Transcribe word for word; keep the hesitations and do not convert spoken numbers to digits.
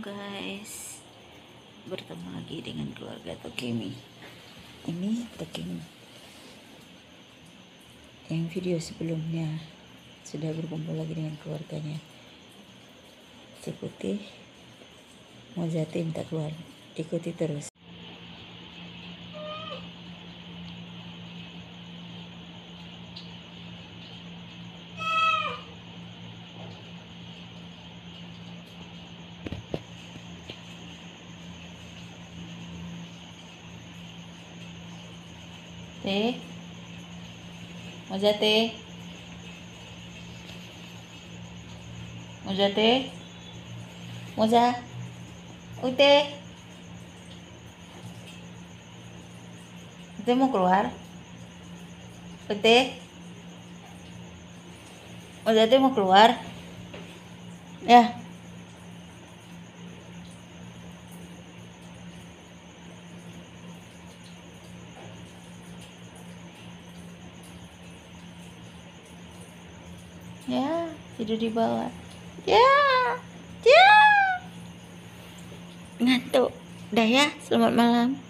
guys, bertemu lagi dengan keluarga Tokemi. Ini Tokemi yang video sebelumnya sudah berkumpul lagi dengan keluarganya. Si Putih Mozati minta keluar, ikuti terus. Teh, Mozati, Mozati, Moza, Ute, Ute mau keluar, Ute, Mozati mau keluar, ya. Ya, tidur di bawah. Ya, ya. Ngantuk. Dah ya, selamat malam.